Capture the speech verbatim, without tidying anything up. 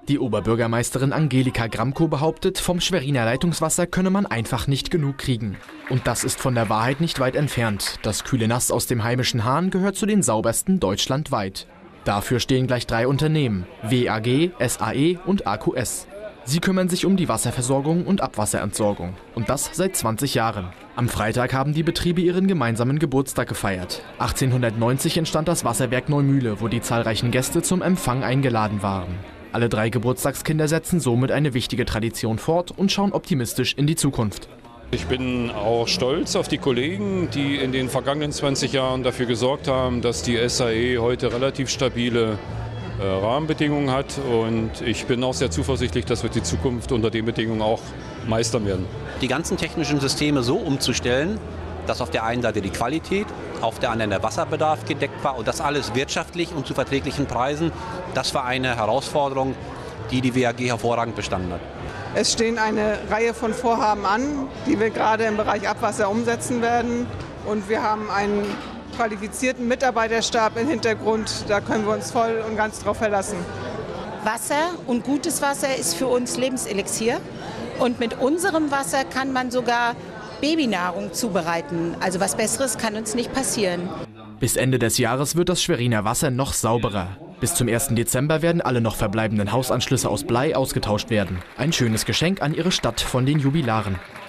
Die Oberbürgermeisterin Angelika Gramkow behauptet, vom Schweriner Leitungswasser könne man einfach nicht genug kriegen. Und das ist von der Wahrheit nicht weit entfernt. Das kühle Nass aus dem heimischen Hahn gehört zu den saubersten deutschlandweit. Dafür stehen gleich drei Unternehmen: W A G, S A E und A Q S. Sie kümmern sich um die Wasserversorgung und Abwasserentsorgung. Und das seit zwanzig Jahren. Am Freitag haben die Betriebe ihren gemeinsamen Geburtstag gefeiert. achtzehnhundertneunzig entstand das Wasserwerk Neumühle, wo die zahlreichen Gäste zum Empfang eingeladen waren. Alle drei Geburtstagskinder setzen somit eine wichtige Tradition fort und schauen optimistisch in die Zukunft. Ich bin auch stolz auf die Kollegen, die in den vergangenen zwanzig Jahren dafür gesorgt haben, dass die S A E heute relativ stabile äh, Rahmenbedingungen hat. Und ich bin auch sehr zuversichtlich, dass wir die Zukunft unter den Bedingungen auch meistern werden. Die ganzen technischen Systeme so umzustellen, dass auf der einen Seite die Qualität, auf der anderen der Wasserbedarf gedeckt war und das alles wirtschaftlich und zu verträglichen Preisen, das war eine Herausforderung, die die W A G hervorragend bestanden hat. Es stehen eine Reihe von Vorhaben an, die wir gerade im Bereich Abwasser umsetzen werden. Und wir haben einen qualifizierten Mitarbeiterstab im Hintergrund, da können wir uns voll und ganz drauf verlassen. Wasser und gutes Wasser ist für uns Lebenselixier. Und mit unserem Wasser kann man sogar Babynahrung zubereiten. Also was Besseres kann uns nicht passieren. Bis Ende des Jahres wird das Schweriner Wasser noch sauberer. Bis zum ersten Dezember werden alle noch verbleibenden Hausanschlüsse aus Blei ausgetauscht werden. Ein schönes Geschenk an ihre Stadt von den Jubilaren.